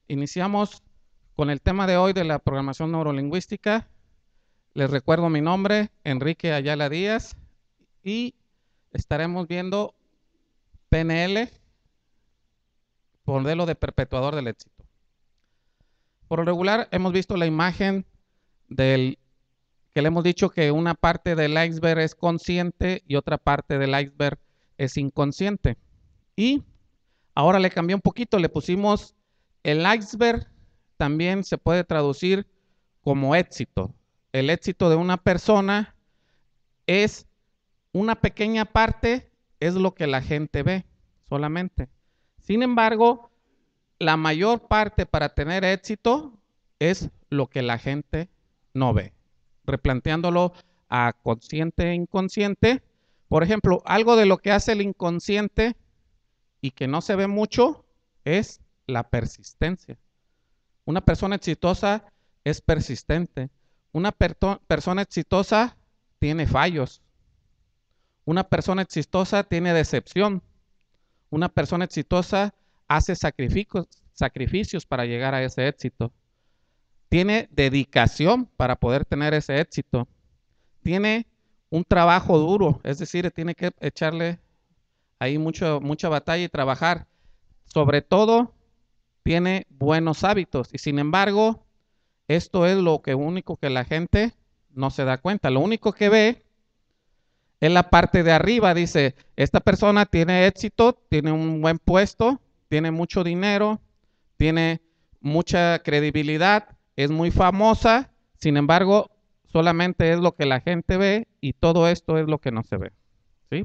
Iniciamos con el tema de hoy de la programación neurolingüística. Les recuerdo mi nombre, Enrique Ayala Díaz, y estaremos viendo PNL, modelo de perpetuador del éxito. Por lo regular hemos visto la imagen que le hemos dicho que una parte del iceberg es consciente y otra parte del iceberg es inconsciente. Y ahora le cambié un poquito, le pusimos el iceberg, también se puede traducir como éxito. El éxito de una persona es una pequeña parte, es lo que la gente ve solamente. Sin embargo, la mayor parte para tener éxito es lo que la gente no ve. Replanteándolo a consciente e inconsciente. Por ejemplo, algo de lo que hace el inconsciente y que no se ve mucho es la persistencia. Una persona exitosa es persistente. Una persona exitosa tiene fallos. Una persona exitosa tiene decepción. Una persona exitosa hace sacrificios para llegar a ese éxito. Tiene dedicación para poder tener ese éxito. Tiene un trabajo duro, es decir, tiene que echarle ahí mucha batalla y trabajar. Sobre todo, tiene buenos hábitos. Y sin embargo, esto es lo único que la gente no se da cuenta. Lo único que ve es la parte de arriba. Dice, esta persona tiene éxito, tiene un buen puesto, tiene mucho dinero, tiene mucha credibilidad, es muy famosa. Sin embargo, solamente es lo que la gente ve y todo esto es lo que no se ve. ¿Sí?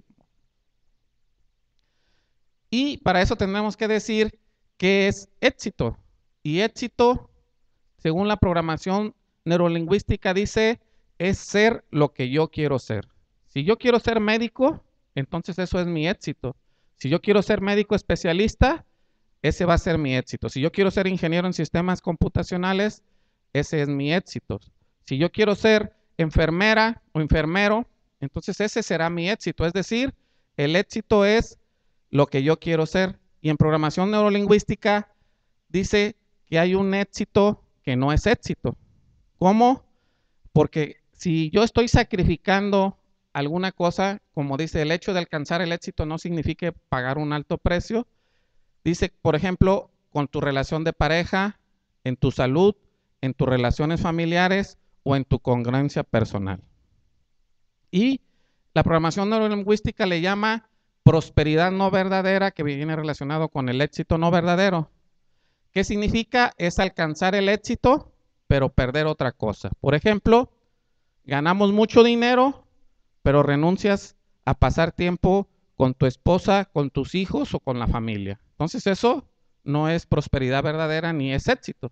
Y para eso tenemos que decir qué es éxito. Y éxito, según la programación neurolingüística, dice, es ser lo que yo quiero ser. Si yo quiero ser médico, entonces eso es mi éxito. Si yo quiero ser médico especialista, ese va a ser mi éxito. Si yo quiero ser ingeniero en sistemas computacionales, ese es mi éxito. Si yo quiero ser enfermera o enfermero, entonces ese será mi éxito. Es decir, el éxito es lo que yo quiero ser. Y en programación neurolingüística dice que hay un éxito que no es éxito. ¿Cómo? Porque si yo estoy sacrificando alguna cosa, como dice, el hecho de alcanzar el éxito no significa pagar un alto precio. Dice, por ejemplo, con tu relación de pareja, en tu salud, en tus relaciones familiares o en tu congruencia personal. Y la programación neurolingüística le llama prosperidad no verdadera, que viene relacionado con el éxito no verdadero. ¿Qué significa? Es alcanzar el éxito, pero perder otra cosa. Por ejemplo, ganamos mucho dinero, pero renuncias a pasar tiempo con tu esposa, con tus hijos o con la familia. Entonces eso no es prosperidad verdadera ni es éxito.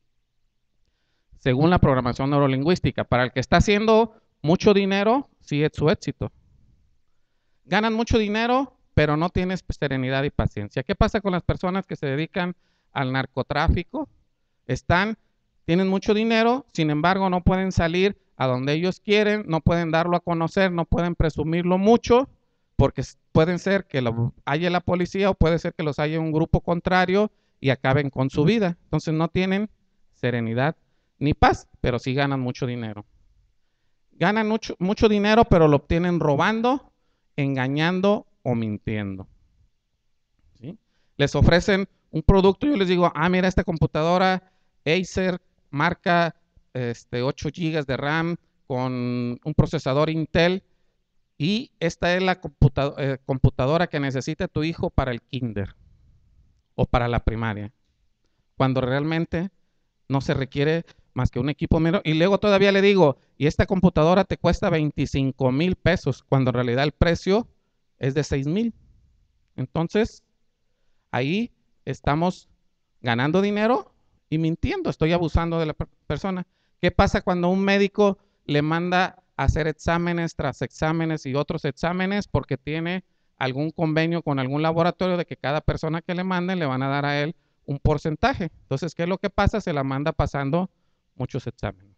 Según la programación neurolingüística, para el que está haciendo mucho dinero, sí es su éxito. Ganan mucho dinero, pero no tienes serenidad y paciencia. ¿Qué pasa con las personas que se dedican al narcotráfico? Tienen mucho dinero, sin embargo no pueden salir a donde ellos quieren, no pueden darlo a conocer, no pueden presumirlo mucho, porque pueden ser que lo haya la policía o puede ser que los haya un grupo contrario y acaben con su vida. Entonces no tienen serenidad ni paz, pero sí ganan mucho dinero. Ganan mucho dinero, pero lo obtienen robando, engañando o mintiendo. ¿Sí? Les ofrecen un producto y yo les digo, mira, esta computadora Acer, marca 8 GB de RAM con un procesador Intel y esta es la computadora que necesita tu hijo para el kinder o para la primaria, cuando realmente no se requiere más que un equipo menor. Y luego todavía le digo, y esta computadora te cuesta 25,000 pesos, cuando en realidad el precio es de 6,000. Entonces, ahí estamos ganando dinero y mintiendo, estoy abusando de la persona. ¿Qué pasa cuando un médico le manda a hacer exámenes tras exámenes y otros exámenes porque tiene algún convenio con algún laboratorio de que cada persona que le manden le van a dar a él un porcentaje? Entonces, ¿qué es lo que pasa? Se la manda pasando muchos exámenes.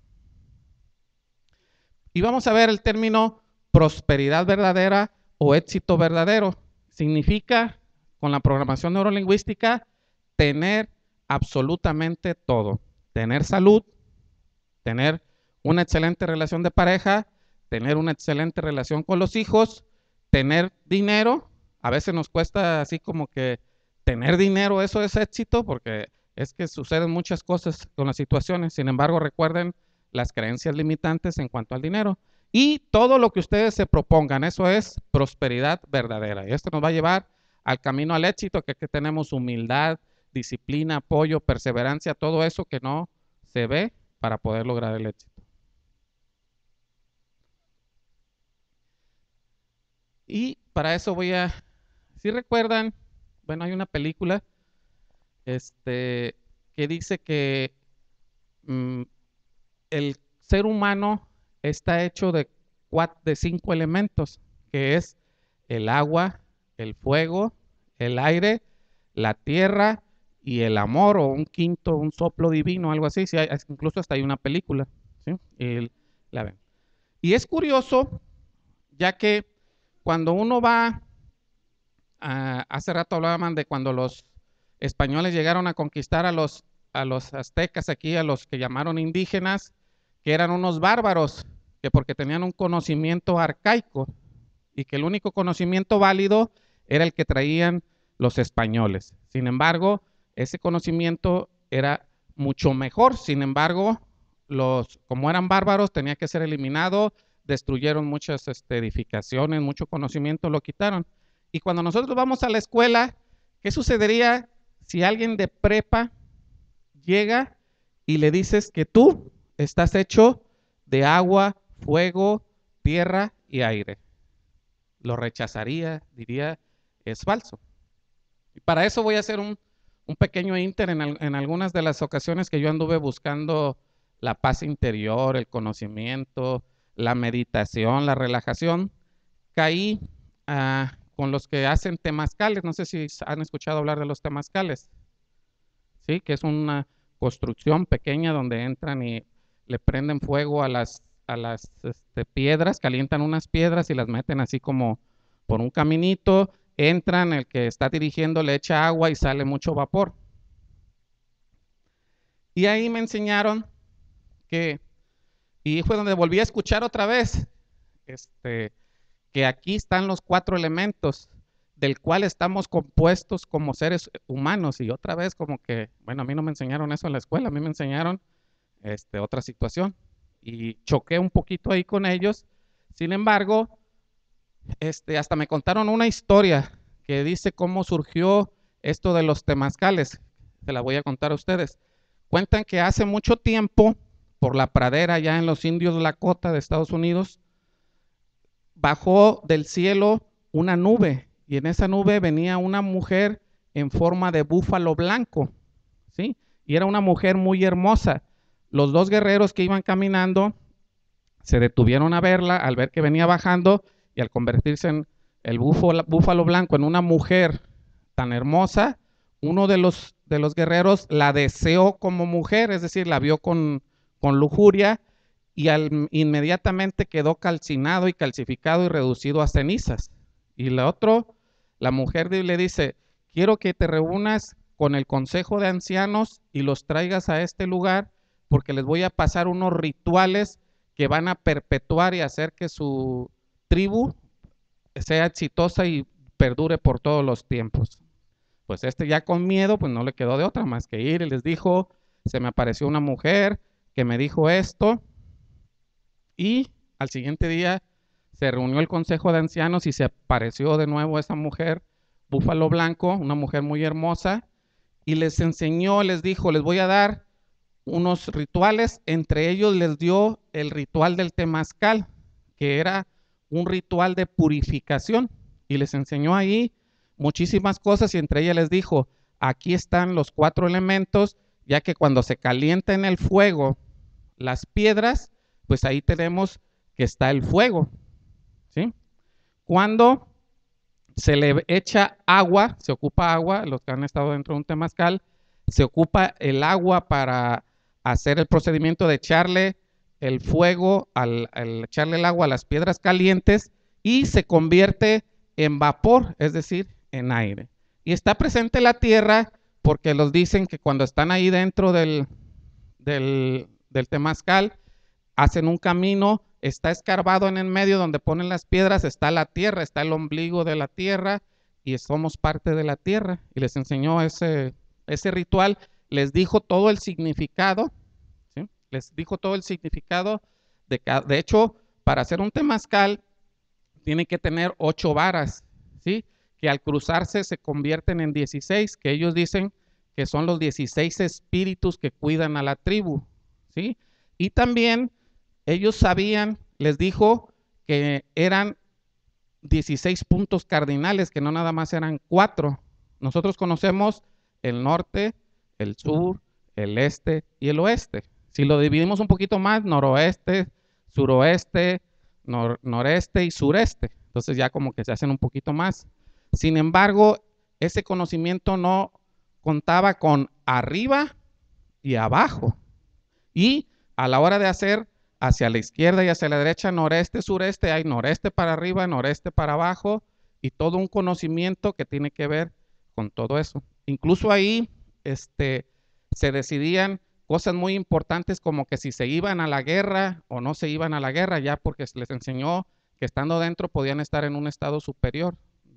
Y vamos a ver el término prosperidad verdadera o éxito verdadero. Significa, con la programación neurolingüística, tener absolutamente todo. Tener salud, tener una excelente relación de pareja, tener una excelente relación con los hijos, tener dinero. A veces nos cuesta así como que tener dinero, eso es éxito, porque es que suceden muchas cosas con las situaciones. Sin embargo, recuerden las creencias limitantes en cuanto al dinero. Y todo lo que ustedes se propongan, eso es prosperidad verdadera. Y esto nos va a llevar al camino al éxito, que tenemos humildad, disciplina, apoyo, perseverancia, todo eso que no se ve para poder lograr el éxito. Y para eso si recuerdan, bueno, hay una película que dice que el ser humano está hecho de 5 elementos, que es el agua, el fuego, el aire, la tierra y el amor, o un quinto, un soplo divino, algo así. Sí, incluso hasta hay una película, ¿sí? Y la ven. Y es curioso, ya que cuando uno va, hace rato hablaban de cuando los españoles llegaron a conquistar a los aztecas aquí, a los que llamaron indígenas, que eran unos bárbaros, que porque tenían un conocimiento arcaico y que el único conocimiento válido era el que traían los españoles. Sin embargo, ese conocimiento era mucho mejor. Sin embargo, como eran bárbaros, tenía que ser eliminado, destruyeron muchas edificaciones, mucho conocimiento lo quitaron. Y cuando nosotros vamos a la escuela, ¿qué sucedería si alguien de prepa llega y le dices que tú estás hecho de agua, fuego, tierra y aire? Lo rechazaría, diría, es falso. Y para eso voy a hacer un pequeño inter en algunas de las ocasiones que yo anduve buscando la paz interior, el conocimiento, la meditación, la relajación. Caí con los que hacen temazcales. No sé si han escuchado hablar de los temazcales, ¿sí? Que es una construcción pequeña donde entran y le prenden fuego a las piedras, calientan unas piedras y las meten así como por un caminito, entran, el que está dirigiendo le echa agua y sale mucho vapor. Y ahí me enseñaron y fue donde volví a escuchar otra vez, que aquí están los 4 elementos del cual estamos compuestos como seres humanos. Y otra vez como que, bueno, a mí no me enseñaron eso en la escuela, a mí me enseñaron otra situación. Y choqué un poquito ahí con ellos. Sin embargo, hasta me contaron una historia que dice cómo surgió esto de los temazcales. Se la voy a contar a ustedes. Cuentan que hace mucho tiempo, por la pradera allá en los indios Lakota de Estados Unidos, bajó del cielo una nube y en esa nube venía una mujer en forma de búfalo blanco, ¿sí? Y era una mujer muy hermosa. Los 2 guerreros que iban caminando se detuvieron a verla al ver que venía bajando, y al convertirse en el búfalo blanco en una mujer tan hermosa, uno de los guerreros la deseó como mujer, es decir, la vio con lujuria, y inmediatamente quedó calcinado y calcificado y reducido a cenizas. Y la mujer le dice: quiero que te reúnas con el consejo de ancianos y los traigas a este lugar, porque les voy a pasar unos rituales que van a perpetuar y hacer que su tribu sea exitosa y perdure por todos los tiempos. Pues ya con miedo, pues no le quedó de otra más que ir, y les dijo: se me apareció una mujer que me dijo esto. Y al siguiente día se reunió el consejo de ancianos y se apareció de nuevo esa mujer, búfalo blanco, una mujer muy hermosa, y les enseñó, les dijo: les voy a dar unos rituales. Entre ellos les dio el ritual del temazcal, que era un ritual de purificación, y les enseñó ahí muchísimas cosas, y entre ellas les dijo: aquí están los 4 elementos, ya que cuando se calienta en el fuego las piedras, pues ahí tenemos que está el fuego, ¿sí? Cuando se le echa agua, se ocupa agua, los que han estado dentro de un temazcal, se ocupa el agua para hacer el procedimiento de echarle el fuego, al echarle el agua a las piedras calientes, y se convierte en vapor, es decir, en aire. Y está presente la tierra porque los dicen que cuando están ahí dentro del temazcal, hacen un camino, está escarbado en el medio donde ponen las piedras, está la tierra, está el ombligo de la tierra y somos parte de la tierra. Y les enseñó ese ritual, les dijo todo el significado, ¿sí? Les dijo todo el significado de hecho, para hacer un temazcal tiene que tener 8 varas, ¿sí? Que al cruzarse se convierten en 16, que ellos dicen que son los 16 espíritus que cuidan a la tribu, ¿sí? Y también ellos sabían, les dijo que eran 16 puntos cardinales, que no nada más eran 4. Nosotros conocemos el norte, el sur, el este y el oeste. Si lo dividimos un poquito más, noroeste, suroeste, noreste y sureste. Entonces ya como que se hacen un poquito más. Sin embargo, ese conocimiento no contaba con arriba y abajo. Y a la hora de hacer hacia la izquierda y hacia la derecha, noreste, sureste, hay noreste para arriba, noreste para abajo y todo un conocimiento que tiene que ver con todo eso. Incluso ahí se decidían cosas muy importantes como que si se iban a la guerra o no se iban a la guerra, ya porque les enseñó que estando dentro podían estar en un estado superior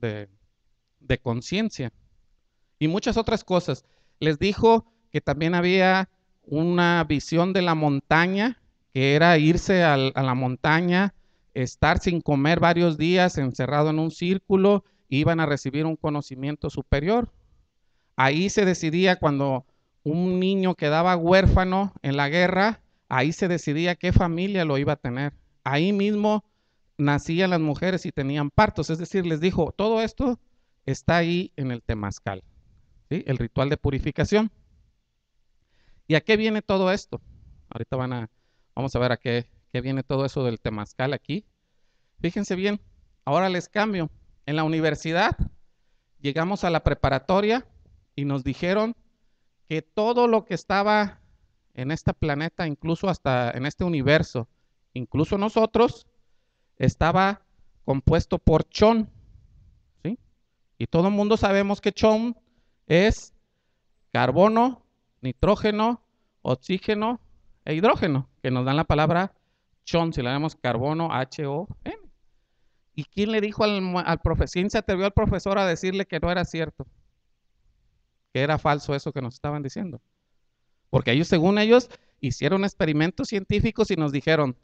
de conciencia y muchas otras cosas. Les dijo que también había una visión de la montaña, que era irse a la montaña, estar sin comer varios días encerrado en un círculo, iban a recibir un conocimiento superior. Ahí se decidía cuando un niño quedaba huérfano en la guerra, ahí se decidía qué familia lo iba a tener. Ahí mismo nacían las mujeres y tenían partos, es decir, les dijo, todo esto está ahí en el temazcal, ¿sí? El ritual de purificación. ¿Y a qué viene todo esto? Ahorita vamos a ver a qué viene todo eso del temazcal aquí. Fíjense bien, ahora les cambio. En la universidad llegamos a la preparatoria y nos dijeron que todo lo que estaba en este planeta, incluso hasta en este universo, incluso nosotros, estaba compuesto por chon, ¿sí? Y todo el mundo sabemos que chon es carbono, nitrógeno, oxígeno e hidrógeno, que nos dan la palabra chon, si le damos carbono, H-O-N. ¿Y quién le dijo al profesor? ¿Quién se atrevió al profesor a decirle que no era cierto? Que era falso eso que nos estaban diciendo. Porque ellos, según ellos, hicieron experimentos científicos y nos dijeron,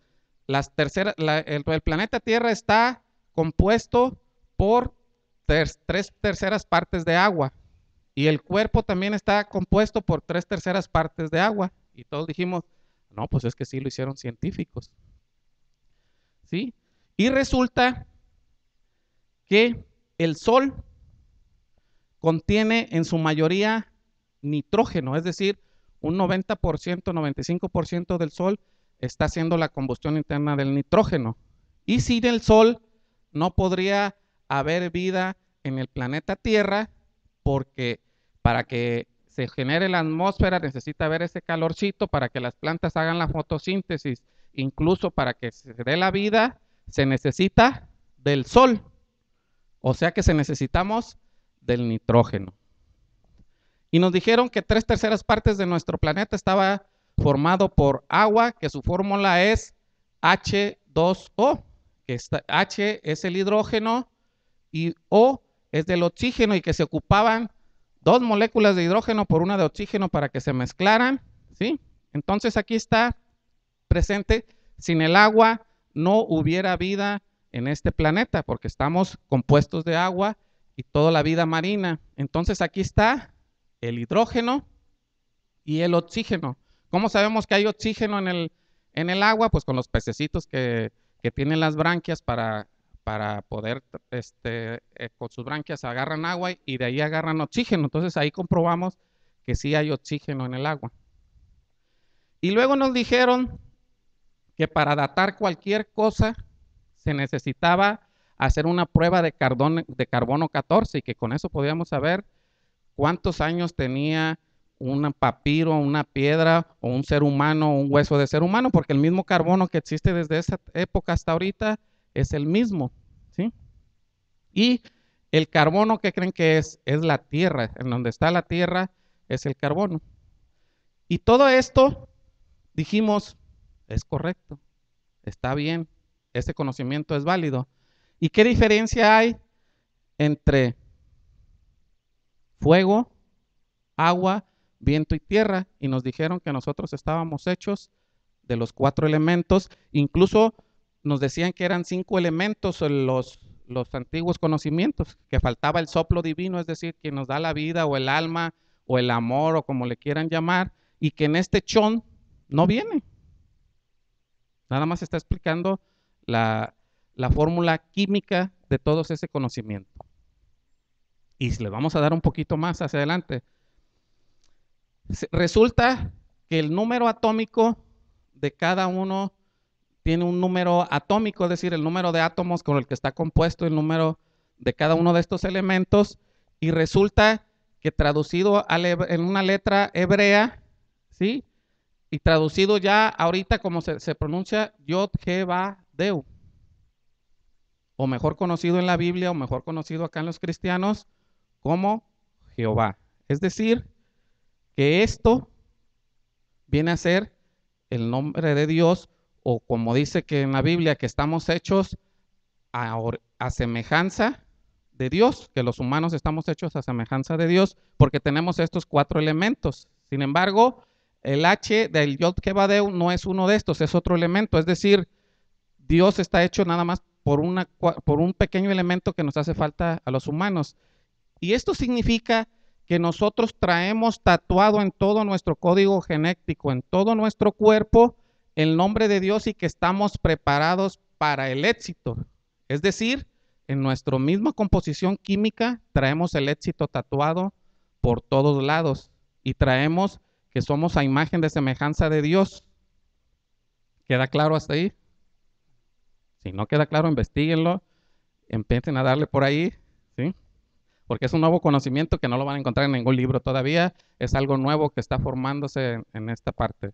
el planeta Tierra está compuesto por 3/3 partes de agua. Y el cuerpo también está compuesto por 3/3 partes de agua. Y todos dijimos, no, pues es que sí lo hicieron científicos. ¿Sí? Y resulta que el Sol contiene en su mayoría nitrógeno, es decir, un 90%, 95% del Sol está haciendo la combustión interna del nitrógeno. Y sin el Sol no podría haber vida en el planeta Tierra, porque para que se genere la atmósfera necesita haber ese calorcito para que las plantas hagan la fotosíntesis, incluso para que se dé la vida se necesita del Sol, o sea que necesitamos del nitrógeno. Y nos dijeron que 3/3 partes de nuestro planeta estaba formado por agua, que su fórmula es H2O, que H es el hidrógeno y O es del oxígeno, y que se ocupaban 2 moléculas de hidrógeno por una de oxígeno para que se mezclaran, ¿sí? Entonces aquí está presente, sin el agua no hubiera vida en este planeta, porque estamos compuestos de agua y toda la vida marina. Entonces aquí está el hidrógeno y el oxígeno. ¿Cómo sabemos que hay oxígeno en el agua? Pues con los pececitos que tienen las branquias para poder, con sus branquias agarran agua y de ahí agarran oxígeno. Entonces ahí comprobamos que sí hay oxígeno en el agua. Y luego nos dijeron que para datar cualquier cosa se necesitaba hacer una prueba de carbono 14 y que con eso podíamos saber cuántos años tenía un papiro, una piedra o un ser humano, un hueso de ser humano, porque el mismo carbono que existe desde esa época hasta ahorita es el mismo, ¿sí? Y el carbono, ¿qué creen que es? Es la tierra. En donde está la tierra es el carbono. Y todo esto, dijimos, es correcto, está bien, ese conocimiento es válido. ¿Y qué diferencia hay entre fuego, agua, viento y tierra? Y nos dijeron que nosotros estábamos hechos de los 4 elementos, incluso nos decían que eran 5 elementos en los antiguos conocimientos, que faltaba el soplo divino, es decir, quien nos da la vida o el alma o el amor o como le quieran llamar, y que en este chon no viene. Nada más está explicando la fórmula química de todo ese conocimiento. Y le vamos a dar un poquito más hacia adelante. Resulta que el número atómico de cada uno tiene un número atómico, es decir, el número de átomos con el que está compuesto el número de cada uno de estos elementos, y resulta que traducido en una letra hebrea, ¿sí? Y traducido ya ahorita como se pronuncia Yod He Va Deu, o mejor conocido en la Biblia, o mejor conocido acá en los cristianos, como Jehová. Es decir, que esto viene a ser el nombre de Dios, o como dice que en la Biblia, que estamos hechos a semejanza de Dios, que los humanos estamos hechos a semejanza de Dios, porque tenemos estos 4 elementos. Sin embargo, el H del Yod He Va Deu no es uno de estos, es otro elemento. Es decir, Dios está hecho nada más por un pequeño elemento que nos hace falta a los humanos. Y esto significa que nosotros traemos tatuado en todo nuestro código genético, en todo nuestro cuerpo, el nombre de Dios, y que estamos preparados para el éxito. Es decir, en nuestra misma composición química traemos el éxito tatuado por todos lados, y traemos que somos a imagen de semejanza de Dios. ¿Queda claro hasta ahí? Si no queda claro, investíguenlo, empiecen a darle por ahí, ¿sí? Porque es un nuevo conocimiento que no lo van a encontrar en ningún libro todavía, es algo nuevo que está formándose en esta parte.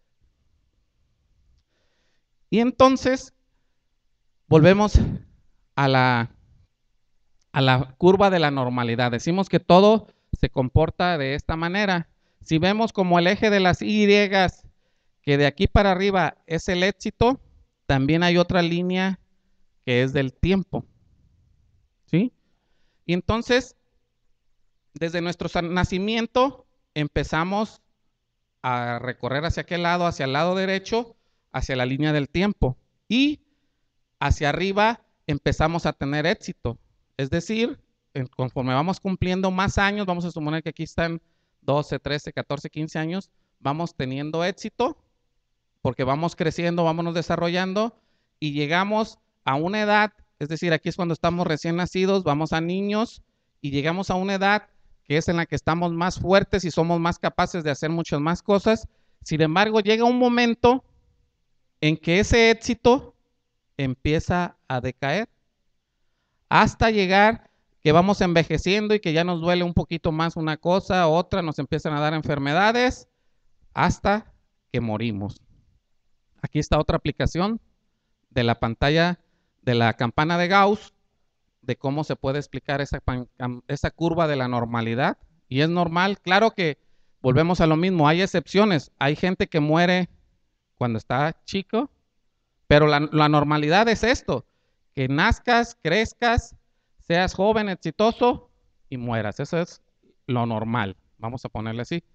Y entonces, volvemos a la curva de la normalidad. Decimos que todo se comporta de esta manera. Si vemos como el eje de las Y, que de aquí para arriba es el éxito, también hay otra línea que es del tiempo, ¿sí? Y entonces, desde nuestro nacimiento, empezamos a recorrer hacia aquel lado, hacia el lado derecho, hacia la línea del tiempo. Y hacia arriba empezamos a tener éxito. Es decir, conforme vamos cumpliendo más años, vamos a suponer que aquí están 12, 13, 14, 15 años, vamos teniendo éxito, porque vamos creciendo, vámonos desarrollando, y llegamos a una edad, es decir, aquí es cuando estamos recién nacidos, vamos a niños, y llegamos a una edad que es en la que estamos más fuertes y somos más capaces de hacer muchas más cosas. Sin embargo, llega un momento en que ese éxito empieza a decaer, hasta llegar que vamos envejeciendo y que ya nos duele un poquito más una cosa, otra, nos empiezan a dar enfermedades, hasta que morimos. Aquí está otra aplicación de la pantalla de la campana de Gauss, de cómo se puede explicar esa curva de la normalidad. Y es normal, claro que volvemos a lo mismo, hay excepciones, hay gente que muere cuando está chico, pero la normalidad es esto, que nazcas, crezcas, seas joven, exitoso y mueras. Eso es lo normal, vamos a ponerle así.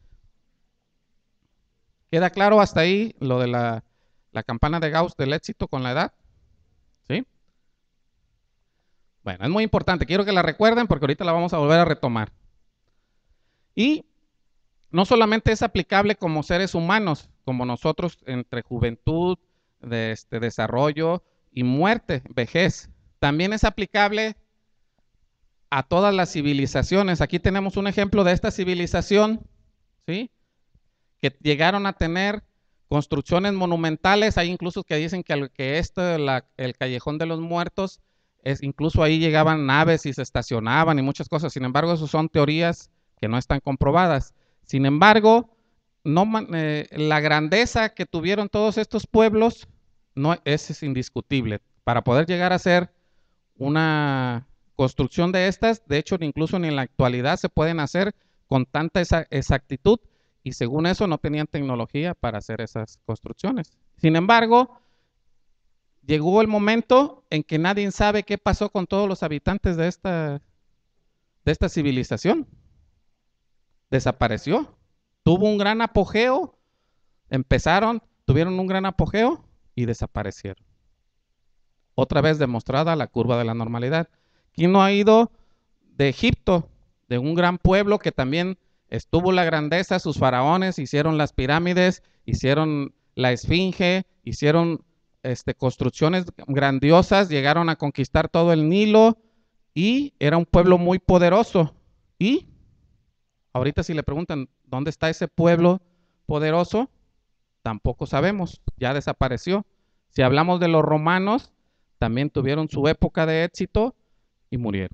¿Queda claro hasta ahí lo de la campana de Gauss del éxito con la edad? ¿Sí? Bueno, es muy importante, quiero que la recuerden porque ahorita la vamos a volver a retomar. Y no solamente es aplicable como seres humanos, como nosotros entre juventud, desarrollo y muerte, vejez. También es aplicable a todas las civilizaciones. Aquí tenemos un ejemplo de esta civilización, ¿sí? Que llegaron a tener construcciones monumentales. Hay incluso que dicen que el Callejón de los Muertos, incluso ahí llegaban naves y se estacionaban y muchas cosas. Sin embargo, eso son teorías que no están comprobadas. Sin embargo, la grandeza que tuvieron todos estos pueblos es indiscutible. Para poder llegar a ser una construcción de estas, de hecho, incluso ni en la actualidad se pueden hacer con tanta exactitud, y según eso no tenían tecnología para hacer esas construcciones. Sin embargo, llegó el momento en que nadie sabe qué pasó con todos los habitantes de esta civilización. Desapareció. Tuvo un gran apogeo, tuvieron un gran apogeo y desaparecieron. Otra vez demostrada la curva de la normalidad. ¿Quién no ha ido de Egipto, de un gran pueblo que también estuvo la grandeza? Sus faraones hicieron las pirámides, hicieron la esfinge, hicieron construcciones grandiosas, llegaron a conquistar todo el Nilo y era un pueblo muy poderoso. Y ahorita si le preguntan, ¿dónde está ese pueblo poderoso? Tampoco sabemos, ya desapareció. Si hablamos de los romanos, también tuvieron su época de éxito y murieron.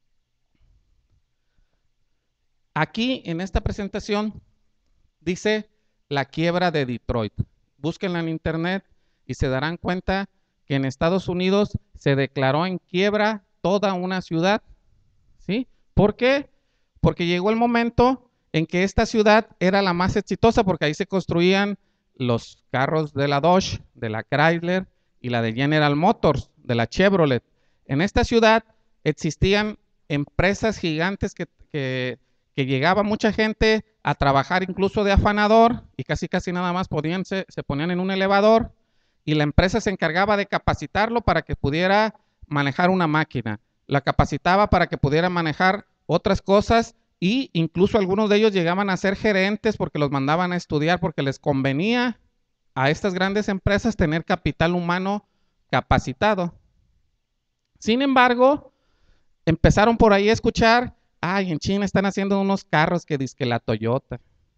Aquí en esta presentación dice la quiebra de Detroit. Búsquenla en internet y se darán cuenta que en Estados Unidos se declaró en quiebra toda una ciudad. ¿Sí? ¿Por qué? Porque llegó el momento en que esta ciudad era la más exitosa, porque ahí se construían los carros de la Dodge, de la Chrysler y la de General Motors, de la Chevrolet. En esta ciudad existían empresas gigantes que llegaba mucha gente a trabajar incluso de afanador y casi nada más se ponían en un elevador y la empresa se encargaba de capacitarlo para que pudiera manejar una máquina. La capacitaba para que pudiera manejar otras cosas y incluso algunos de ellos llegaban a ser gerentes porque los mandaban a estudiar porque les convenía a estas grandes empresas tener capital humano capacitado. Sin embargo, empezaron por ahí a escuchar, ay, en China están haciendo unos carros que dizque la Toyota,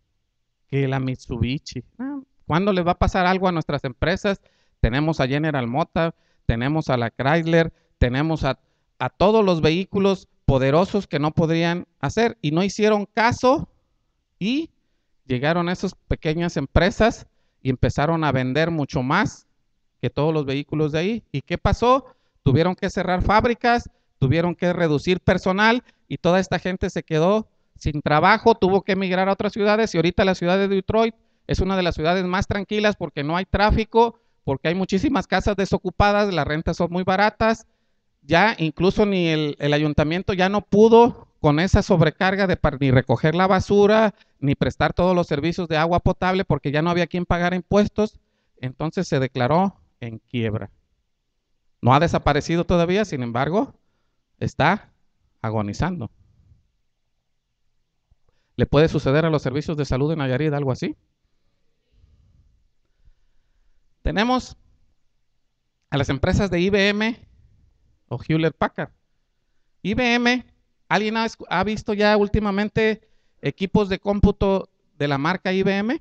que la Mitsubishi. ¿Cuándo les va a pasar algo a nuestras empresas? Tenemos a General Motors, tenemos a la Chrysler, tenemos a todos los vehículos poderosos que no podrían hacer y no hicieron caso y llegaron esas pequeñas empresas y empezaron a vender mucho más que todos los vehículos de ahí. ¿Y qué pasó? Tuvieron que cerrar fábricas, tuvieron que reducir personal y toda esta gente se quedó sin trabajo, tuvo que emigrar a otras ciudades y ahorita la ciudad de Detroit es una de las ciudades más tranquilas porque no hay tráfico, porque hay muchísimas casas desocupadas, las rentas son muy baratas. Ya incluso ni el ayuntamiento ya no pudo con esa sobrecarga de ni recoger la basura, ni prestar todos los servicios de agua potable porque ya no había quien pagar impuestos. Entonces se declaró en quiebra. No ha desaparecido todavía, sin embargo, está agonizando. ¿Le puede suceder a los servicios de salud en Nayarit algo así? Tenemos a las empresas de IBM o Hewlett Packard. IBM, ¿alguien ha visto ya últimamente equipos de cómputo de la marca IBM?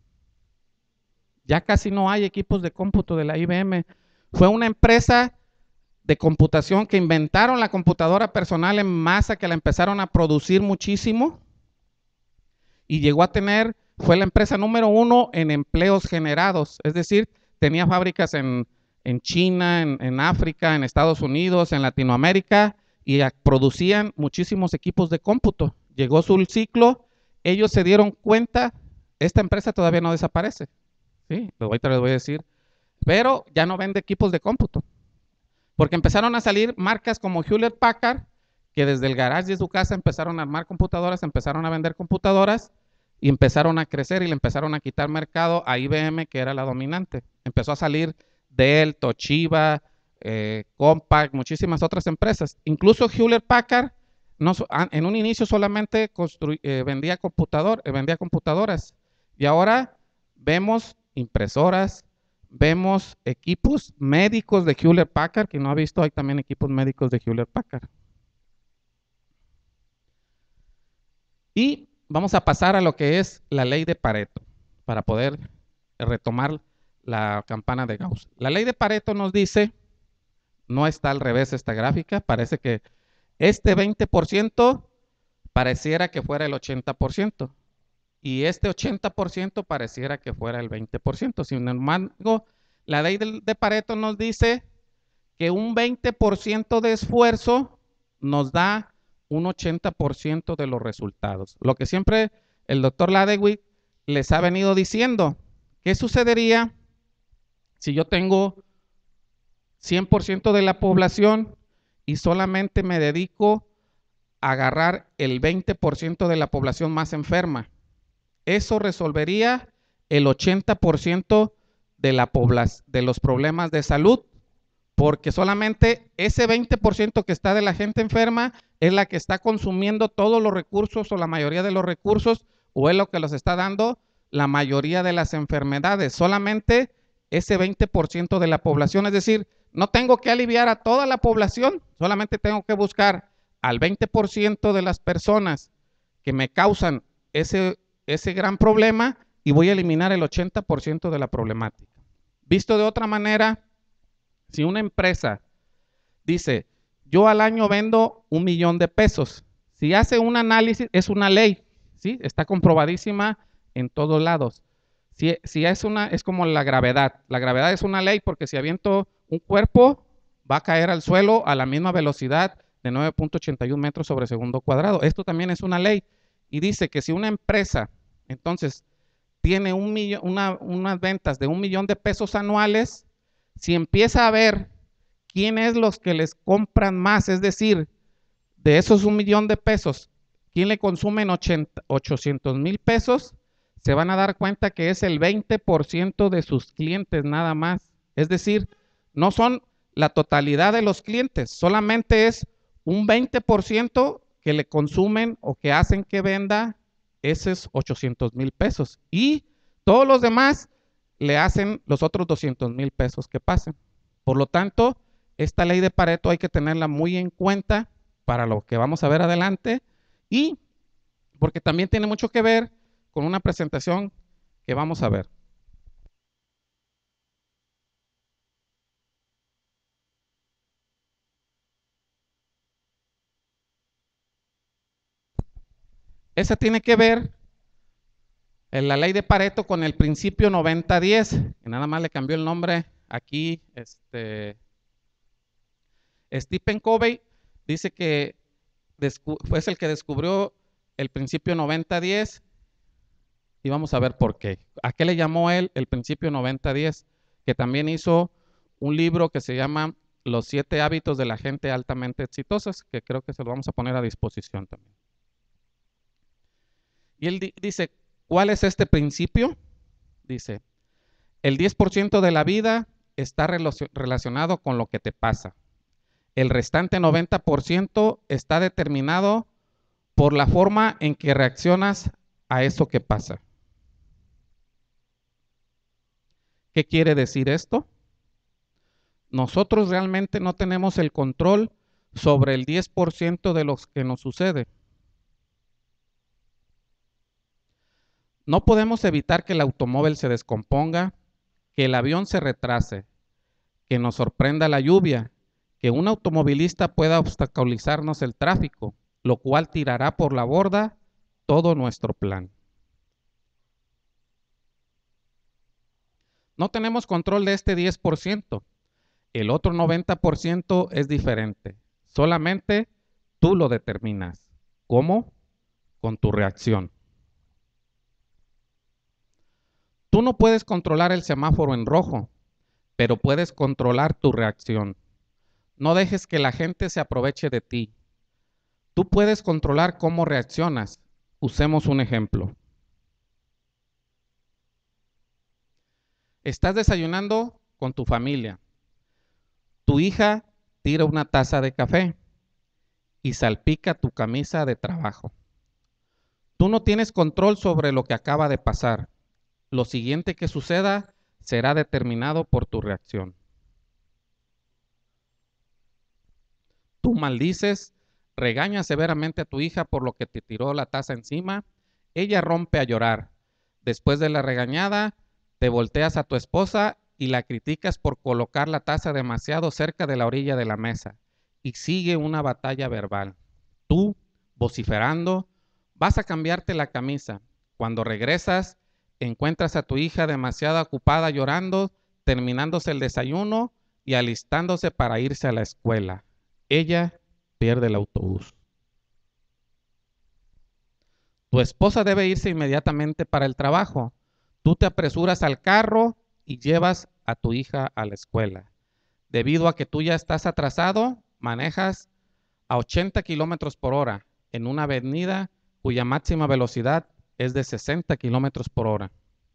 Ya casi no hay equipos de cómputo de la IBM. Fue una empresa de computación que inventaron la computadora personal en masa, que la empezaron a producir muchísimo y llegó a tener, fue la empresa número 1 en empleos generados, es decir, tenía fábricas en China, en África, en Estados Unidos, en Latinoamérica y producían muchísimos equipos de cómputo. Llegó su ciclo, ellos se dieron cuenta, esta empresa todavía no desaparece, ¿sí? Ahorita les voy a decir, pero ya no vende equipos de cómputo. Porque empezaron a salir marcas como Hewlett Packard, que desde el garage de su casa empezaron a armar computadoras, empezaron a vender computadoras y empezaron a crecer y le empezaron a quitar mercado a IBM, que era la dominante. Empezó a salir Dell, Toshiba, Compaq, muchísimas otras empresas. Incluso Hewlett Packard en un inicio solamente vendía computadoras y ahora vemos impresoras, vemos equipos médicos de Hewlett Packard, que no ha visto, hay también equipos médicos de Hewlett Packard. Y vamos a pasar a lo que es la ley de Pareto, para poder retomar la campana de Gauss. La ley de Pareto nos dice, no está al revés esta gráfica, parece que este 20% pareciera que fuera el 80%. Y este 80% pareciera que fuera el 20%. Sin embargo, la ley de Pareto nos dice que un 20% de esfuerzo nos da un 80% de los resultados. Lo que siempre el doctor Ladewig les ha venido diciendo. ¿Qué sucedería si yo tengo 100% de la población y solamente me dedico a agarrar el 20% de la población más enferma? Eso resolvería el 80% de los problemas de salud, porque solamente ese 20% que está de la gente enferma es la que está consumiendo todos los recursos o la mayoría de los recursos, o es lo que los está dando la mayoría de las enfermedades. Solamente ese 20% de la población, es decir, no tengo que aliviar a toda la población, solamente tengo que buscar al 20% de las personas que me causan ese gran problema y voy a eliminar el 80% de la problemática. Visto de otra manera, si una empresa dice, yo al año vendo 1 millón de pesos, si hace un análisis, es una ley, ¿sí? Está comprobadísima en todos lados. Si es como la gravedad es una ley porque si aviento un cuerpo, va a caer al suelo a la misma velocidad de 9.81 metros sobre segundo cuadrado. Esto también es una ley y dice que si una empresa, entonces, tiene unas ventas de 1 millón de pesos anuales, si empieza a ver quién es los que les compran más, es decir, de esos 1 millón de pesos, quién le consumen 800,000 pesos, se van a dar cuenta que es el 20% de sus clientes nada más. Es decir, no son la totalidad de los clientes, solamente es un 20% que le consumen o que hacen que venda esos 800,000 pesos. Y todos los demás le hacen los otros 200,000 pesos que pasen. Por lo tanto, esta ley de Pareto hay que tenerla muy en cuenta para lo que vamos a ver adelante y porque también tiene mucho que ver con una presentación que vamos a ver. Esa tiene que ver en la ley de Pareto con el principio 90-10, que nada más le cambió el nombre aquí. Stephen Covey dice que fue el que descubrió el principio 90-10 y vamos a ver por qué. ¿A qué le llamó él el principio 90-10? Que también hizo un libro que se llama Los 7 hábitos de la gente altamente exitosas, que creo que se lo vamos a poner a disposición también. Y él dice, ¿cuál es este principio? Dice, el 10% de la vida está relacionado con lo que te pasa. El restante 90% está determinado por la forma en que reaccionas a eso que pasa. ¿Qué quiere decir esto? Nosotros realmente no tenemos el control sobre el 10% de lo que nos sucede. No podemos evitar que el automóvil se descomponga, que el avión se retrase, que nos sorprenda la lluvia, que un automovilista pueda obstaculizarnos el tráfico, lo cual tirará por la borda todo nuestro plan. No tenemos control de este 10%. El otro 90% es diferente. Solamente tú lo determinas. ¿Cómo? Con tu reacción. Tú no puedes controlar el semáforo en rojo, pero puedes controlar tu reacción. No dejes que la gente se aproveche de ti. Tú puedes controlar cómo reaccionas. Usemos un ejemplo. Estás desayunando con tu familia. Tu hija tira una taza de café y salpica tu camisa de trabajo. Tú no tienes control sobre lo que acaba de pasar. Lo siguiente que suceda será determinado por tu reacción. Tú maldices, regañas severamente a tu hija por lo que te tiró la taza encima. Ella rompe a llorar. Después de la regañada, te volteas a tu esposa y la criticas por colocar la taza demasiado cerca de la orilla de la mesa. Y sigue una batalla verbal. Tú, vociferando, vas a cambiarte la camisa. Cuando regresas, encuentras a tu hija demasiado ocupada llorando, terminándose el desayuno y alistándose para irse a la escuela. Ella pierde el autobús. Tu esposa debe irse inmediatamente para el trabajo. Tú te apresuras al carro y llevas a tu hija a la escuela. Debido a que tú ya estás atrasado, manejas a 80 kilómetros por hora en una avenida cuya máxima velocidad es de 60 kilómetros por hora.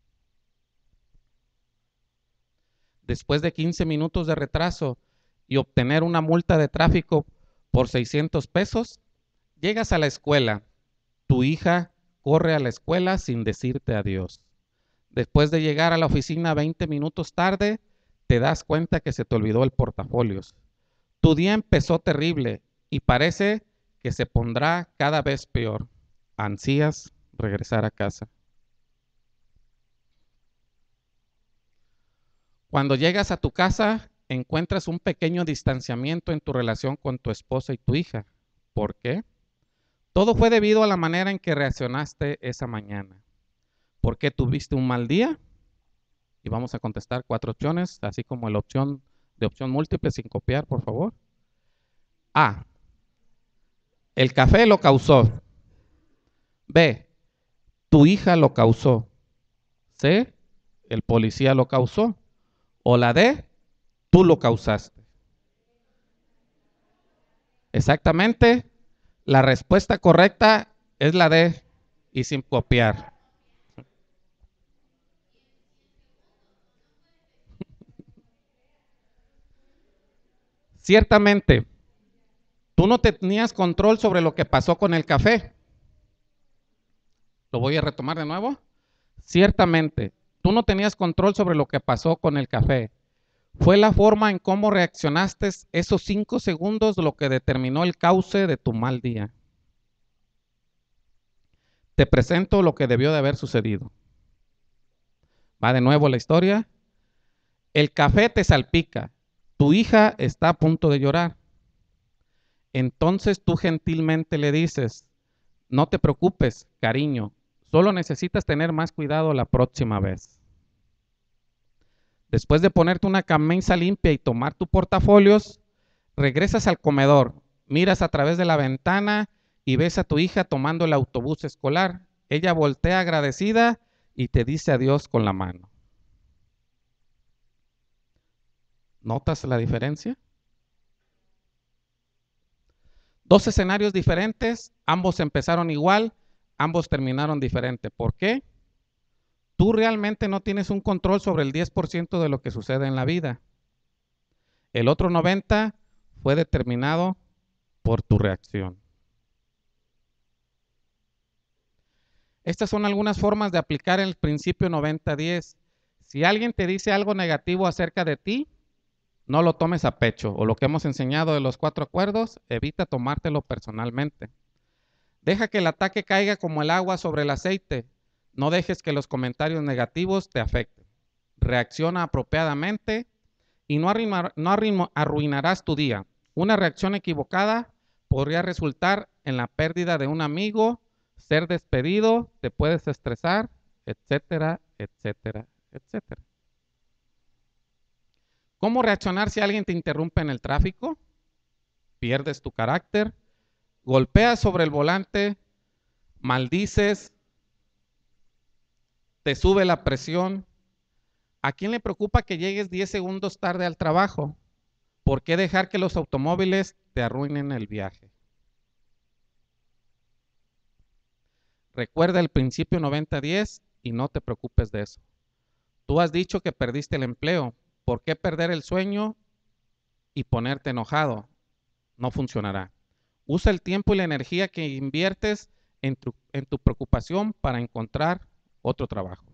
Después de 15 minutos de retraso y obtener una multa de tráfico por 600 pesos, llegas a la escuela. Tu hija corre a la escuela sin decirte adiós. Después de llegar a la oficina 20 minutos tarde, te das cuenta que se te olvidó el portafolios. Tu día empezó terrible y parece que se pondrá cada vez peor. Ansías regresar a casa. Cuando llegas a tu casa, encuentras un pequeño distanciamiento en tu relación con tu esposa y tu hija. ¿Por qué? Todo fue debido a la manera en que reaccionaste esa mañana. ¿Por qué tuviste un mal día? Y vamos a contestar 4 opciones, así como la opción de opción múltiple sin copiar, por favor. A. El café lo causó. B. Tu hija lo causó. C. El policía lo causó. O la D. Tú lo causaste. Exactamente. La respuesta correcta es la D y sin copiar. Ciertamente, tú no tenías control sobre lo que pasó con el café. Lo voy a retomar de nuevo. Ciertamente, tú no tenías control sobre lo que pasó con el café. Fue la forma en cómo reaccionaste esos 5 segundos lo que determinó el cauce de tu mal día. Te presento lo que debió de haber sucedido. Va de nuevo la historia. El café te salpica. Tu hija está a punto de llorar. Entonces tú gentilmente le dices, no te preocupes, cariño, solo necesitas tener más cuidado la próxima vez. Después de ponerte una camisa limpia y tomar tu portafolios, regresas al comedor, miras a través de la ventana y ves a tu hija tomando el autobús escolar. Ella voltea agradecida y te dice adiós con la mano. ¿Notas la diferencia? 2 escenarios diferentes, ambos empezaron igual, ambos terminaron diferente. ¿Por qué? Tú realmente no tienes un control sobre el 10% de lo que sucede en la vida. El otro 90% fue determinado por tu reacción. Estas son algunas formas de aplicar el principio 90-10. Si alguien te dice algo negativo acerca de ti, no lo tomes a pecho. O lo que hemos enseñado de los 4 acuerdos, evita tomártelo personalmente. Deja que el ataque caiga como el agua sobre el aceite. No dejes que los comentarios negativos te afecten. Reacciona apropiadamente y no arruinarás tu día. Una reacción equivocada podría resultar en la pérdida de un amigo, ser despedido, te puedes estresar, etcétera, etcétera, etcétera. ¿Cómo reaccionar si alguien te interrumpe en el tráfico? Pierdes tu carácter, golpeas sobre el volante, maldices, te sube la presión. ¿A quién le preocupa que llegues 10 segundos tarde al trabajo? ¿Por qué dejar que los automóviles te arruinen el viaje? Recuerda el principio 90-10 y no te preocupes de eso. Tú has dicho que perdiste el empleo. ¿Por qué perder el sueño y ponerte enojado? No funcionará. Usa el tiempo y la energía que inviertes en tu preocupación para encontrar otro trabajo.